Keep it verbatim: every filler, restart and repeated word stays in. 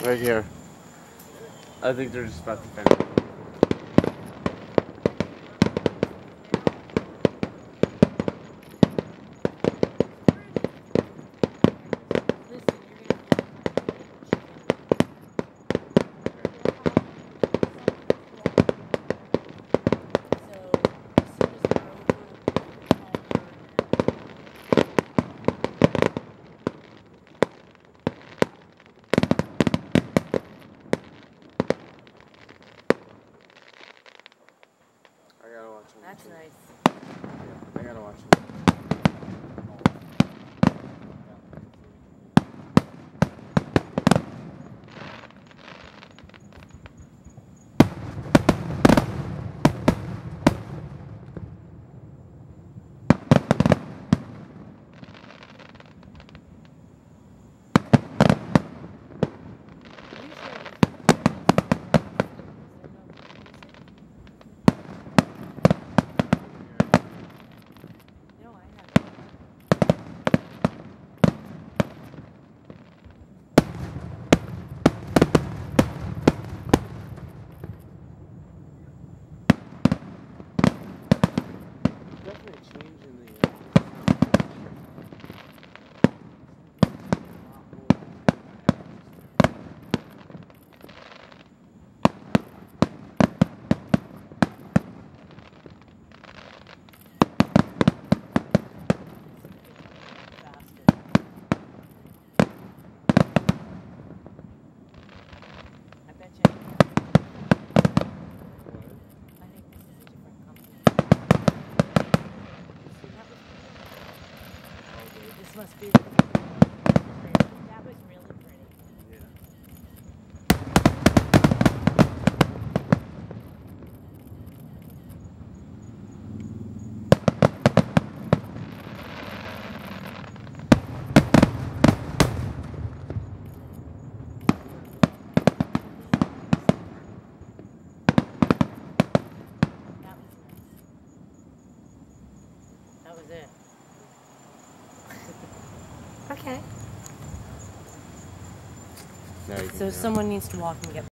Right here. I think they're just about to finish. I gotta watch it. That's nice. Yeah, I gotta watch it. This must be. That was really pretty. Yeah. That was it. Okay. Now you can So go. someone needs to walk and get